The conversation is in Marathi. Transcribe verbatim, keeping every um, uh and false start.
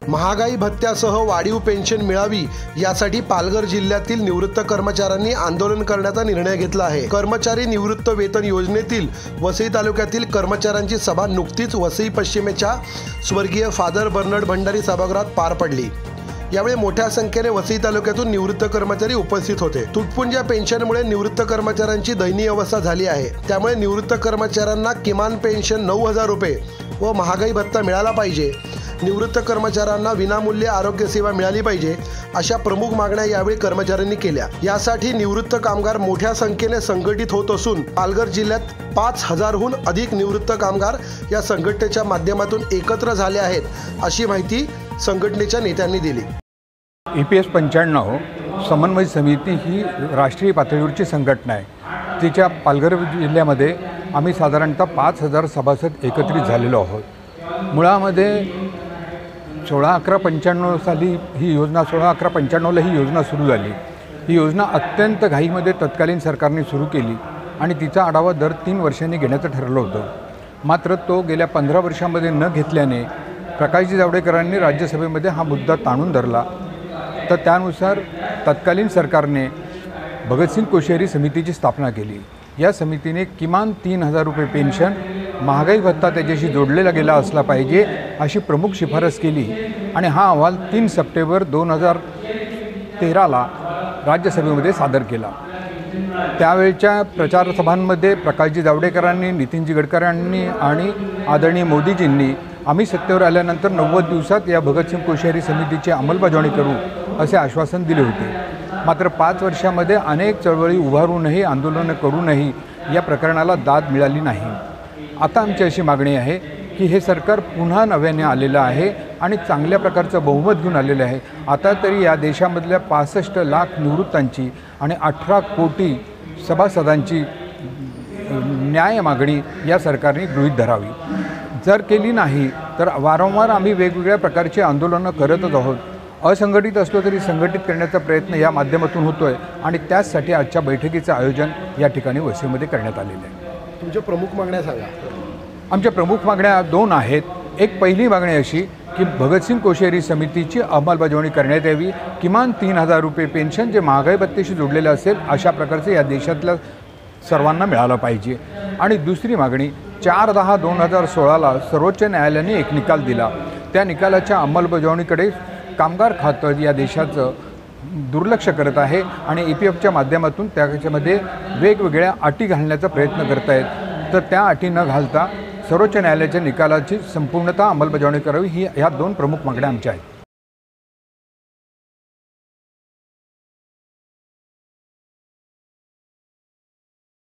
महागाई भत्त्यासह वाढीव पेन्शन मिळावी यासाठी पालघर जिल्ह्यातील निवृत्त कर्मचाऱ्यांनी आंदोलन करण्याचा निर्णय घेतला आहे। कर्मचारी निवृत्त वेतन योजनेतील वसई तालुक्यातील कर्मचाऱ्यांची सभा नुकतीच वसई पश्चिमेच्या स्वर्गीय फादर बर्नार्ड भंडारी सभागृहात पार पडली। यावेळी मोठ्या संख्येने वसई तालुक्यातून निवृत्त कर्मचारी उपस्थित होते। तुटपुंज्या पेन्शनमुळे निवृत्त कर्मचाऱ्यांची दयनीय अवस्था झाली आहे। त्यामुळे निवृत्त कर्मचाऱ्यांना किमान पेन्शन नऊ हजार रुपये व महागाई भत्ता मिळाला पाहिजे। निवृत्त कर्मचाऱ्यांना विनामूल्य आरोग्य सेवा मिळाली पाहिजे अशा प्रमुख मागण्या यावेळी कर्मचाऱ्यांनी केल्या। यासाठी निवृत्त कामगार मोठ्या संख्येने संघटित होत असून पालघर जिल्ह्यात पाच हजारहून अधिक निवृत्त कामगार या संघटनेच्या माध्यमातून एकत्र झाले आहेत अशी माहिती संघटनेच्या नेत्यांनी दिली। ई पी एस पंच्याण्णव समन्वय समिती ही राष्ट्रीय पातळीवरची संघटना आहे। तिच्या पालघर जिल्ह्यामध्ये आम्ही साधारणतः पाच हजार सभासद एकत्रित झालेलो आहोत। मुळामध्ये सोळा अकरा पंच्याण्णव साली ही योजना सोळा अकरा पंच्याण्णवला ही योजना सुरू झाली। ही योजना अत्यंत घाईमध्ये तत्कालीन सरकारने सुरू केली आणि तिचा आढावा दर तीन वर्षांनी घेण्याचं ठरलं होतं। मात्र तो गेल्या पंधरा वर्षांमध्ये न घेतल्याने प्रकाशजी जावडेकरांनी राज्यसभेमध्ये हा मुद्दा ताणून धरला। तर त्यानुसार तत्कालीन सरकारने भगतसिंग कोश्यारी समितीची स्थापना केली। या समितीने किमान तीन हजार रुपये पेन्शन, महागाई भत्ता त्याच्याशी जोडलेला गेला असला पाहिजे अशी प्रमुख शिफारस केली आणि हा अहवाल तीन सप्टेंबर दोन हजार तेराला राज्यसभेमध्ये सादर केला। त्यावेळच्या प्रचारसभांमध्ये प्रकाशजी जावडेकरांनी, नितीनजी गडकरांनी आणि आदरणीय मोदीजींनी आम्ही सत्तेवर आल्यानंतर नव्वद दिवसात या भगतसिंग कोश्यारी समितीची अंमलबजावणी करू असे आश्वासन दिले होते। मात्र पाच वर्षामध्ये अनेक चळवळी उभारूनही, आंदोलनं करूनही या प्रकरणाला दाद मिळाली नाही। आता आमची अशी मागणी आहे की हे सरकार पुन्हा नव्याने आलेलं आहे आणि चांगल्या प्रकारचं बहुमत घेऊन आलेलं आहे। आता तरी या देशामधल्या पासष्ट लाख निवृत्तांची आणि अठरा कोटी सभासदांची न्याय मागणी या सरकारने गृहीत धरावी। जर केली नाही तर वारंवार आम्ही वेगवेगळ्या प्रकारची आंदोलनं करतच आहोत। असंघटित असलो तरी संघटित करण्याचा प्रयत्न या माध्यमातून होतो आहे आणि त्याचसाठी आजच्या बैठकीचं आयोजन या ठिकाणी वसईमध्ये करण्यात आलेलं आहे। तुमच्या प्रमुख मागण्या सांगा। आमच्या प्रमुख मागण्या दोन आहेत। एक पहिली मागणी अशी की भगतसिंग कोश्यारी समितीची अंमलबजावणी करण्यात यावी। किमान तीन हजार रुपये पेन्शन जे महागाई भत्त्याशी जोडलेलं असेल अशा प्रकारचे या देशातल्या सर्वांना मिळालं पाहिजे। आणि दुसरी मागणी चार दहा दोन हजार सोळाला सर्वोच्च न्यायालयाने एक निकाल दिला। त्या निकालाच्या अंमलबजावणीकडे कामगार खातं या देशाचं दुर्लक्ष करत आहे आणि ई पी एफच्या माध्यमातून त्याच्यामध्ये वेगवेगळ्या अटी घालण्याचा प्रयत्न करत आहेत। तर त्या अटी न घालता सर्वोच्च न्यायालयाच्या निकालाची संपूर्णतः अंमलबजावणी करावी ही ह्या दोन प्रमुख मागण्या आमच्या आहेत।